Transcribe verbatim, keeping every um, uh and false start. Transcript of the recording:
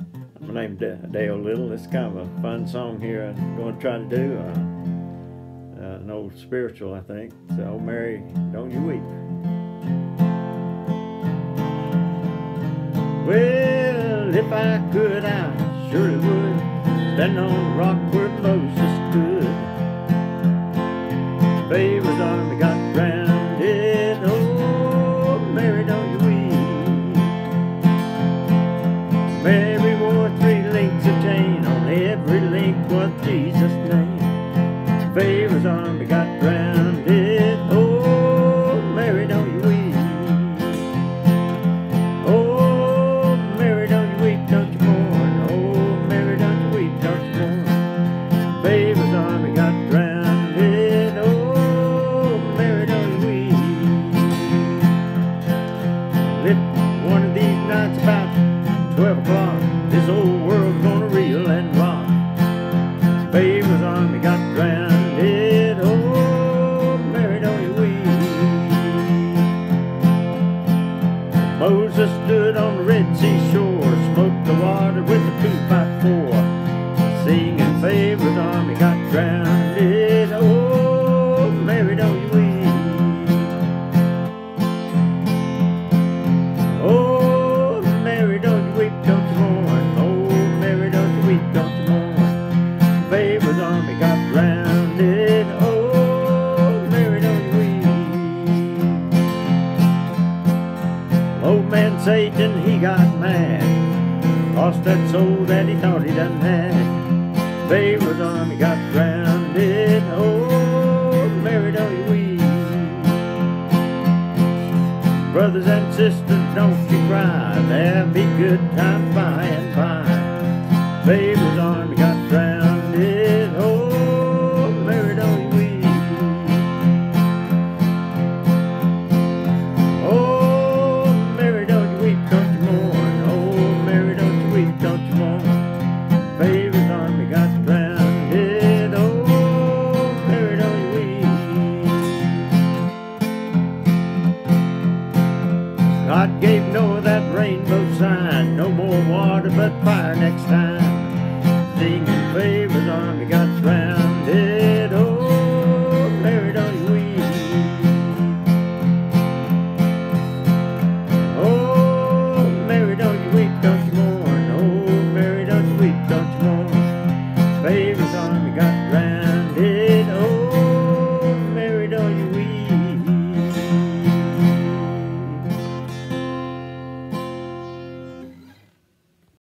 My name's Dale Little. It's kind of a fun song here I'm going to try to do. Uh, uh, an old spiritual, I think. So, "Oh Mary, don't you weep." Well, if I could, I surely would stand on the rock where Moses stood. Pharaoh's army got grounded. Oh, Mary, don't you weep. Mary wore three links of chain. On every link was Jesus' name. Pharaoh's army got grounded. Oh, Mary, don't you weep. Oh, Mary, don't you weep, don't you mourn. Oh, Mary, don't you weep, don't you mourn. Pharaoh's army got grounded. Oh, Mary, don't you weep. If one of these nights about twelve o'clock, this old world's gonna reel and rock. Pharaoh's army got grounded. Oh, Mary, don't you weep. Moses stood on the Red Sea shore, smoked the water with a two by four, singing Pharaoh's army got grounded. Oh, Mary, don't you weep. Oh, Mary, don't you weep, don't you mourn. Oh, Mary, don't you weep, don't you mourn. Pharaoh's army got grounded. Oh, Mary, don't you weep. Old man Satan, he got mad, lost that soul that he thought he done had. Pharaoh's army got grounded. Oh, Mary, don't you weep. Brothers and sisters, don't you cry, there'll be good times by and by. Pharaoh's army got grounded. Oh, Mary, don't you weep. Oh, Mary, don't you weep, don't you mourn. Oh, Mary, don't you weep, don't you mourn. Pharaoh's army got grounded. Oh, Mary, don't you weep. God gave Noah that rainbow sign, no more water but fire next time.